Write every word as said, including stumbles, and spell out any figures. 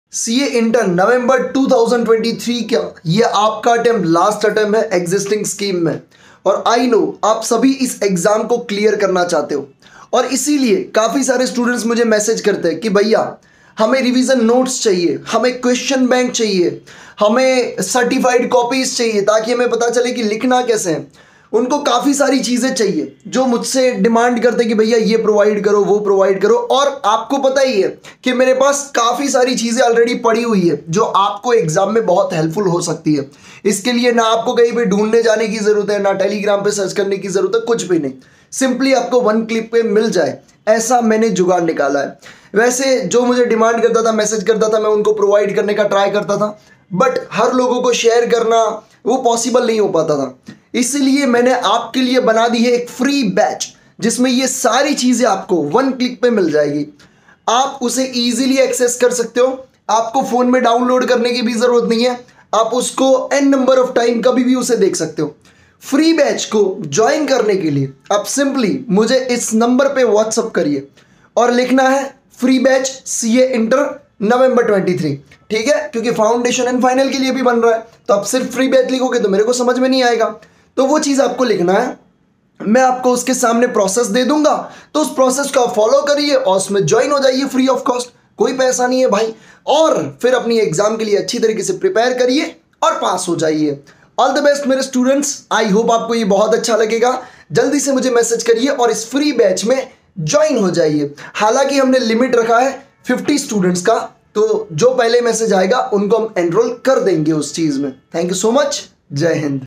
CA inter नवंबर दो हज़ार तेईस का ये आपका अटेम्प्ट लास्ट अटेम्प्ट है एग्जिस्टिंग स्कीम में। और आई नो आप सभी इस एग्ज़ाम को क्लियर करना चाहते हो और इसीलिए काफ़ी सारे स्टूडेंट्स मुझे मैसेज करते हैं कि भैया हमें रिवीजन नोट्स चाहिए, हमें क्वेश्चन बैंक चाहिए, हमें सर्टिफाइड कॉपीज चाहिए ताकि हमें पता चले कि लिखना कैसे है। उनको काफ़ी सारी चीज़ें चाहिए जो मुझसे डिमांड करते हैं कि भैया ये प्रोवाइड करो, वो प्रोवाइड करो। और आपको पता ही है कि मेरे पास काफ़ी सारी चीज़ें ऑलरेडी पड़ी हुई है जो आपको एग्जाम में बहुत हेल्पफुल हो सकती है। इसके लिए ना आपको कहीं पे ढूंढने जाने की ज़रूरत है, ना टेलीग्राम पे सर्च करने की ज़रूरत है, कुछ भी नहीं। सिंपली आपको वन क्लिक पे मिल जाए ऐसा मैंने जुगाड़ निकाला है। वैसे जो मुझे डिमांड करता था, मैसेज करता था, मैं उनको प्रोवाइड करने का ट्राई करता था, बट हर लोगों को शेयर करना वो पॉसिबल नहीं हो पाता था। इसलिए मैंने आपके लिए बना दी है एक फ्री बैच जिसमें ये सारी चीज़ें आपको वन क्लिक पे मिल जाएगी। आप उसे इजीली एक्सेस कर सकते हो, आपको फ़ोन में डाउनलोड करने की भी ज़रूरत नहीं है, आप उसको एन नंबर ऑफ टाइम कभी भी उसे देख सकते हो। फ्री बैच को ज्वाइन करने के लिए आप सिंपली मुझे इस नंबर पे व्हाट्सअप करिए और लिखना है free batch CA inter November तेईस, ठीक है? क्योंकि फाउंडेशन एंड फाइनल के लिए भी बन रहा है, तो आप सिर्फ फ्री बैच लिखोगे तो मेरे को समझ में नहीं आएगा। तो वो चीज़ आपको लिखना है, मैं आपको उसके सामने प्रोसेस दे दूंगा, तो उस प्रोसेस को आप फॉलो करिए और उसमें ज्वाइन हो जाइए फ्री ऑफ कॉस्ट। कोई पैसा नहीं है भाई, और फिर अपनी एग्जाम के लिए अच्छी तरीके से प्रिपेयर करिए और पास हो जाइए। ऑल द बेस्ट मेरे स्टूडेंट्स, आई होप आपको ये बहुत अच्छा लगेगा। जल्दी से मुझे मैसेज करिए और इस फ्री बैच में ज्वाइन हो जाइए। हालांकि हमने लिमिट रखा है पचास स्टूडेंट्स का, तो जो पहले मैसेज आएगा उनको हम एनरोल कर देंगे उस चीज़ में। थैंक यू सो मच, जय हिंद।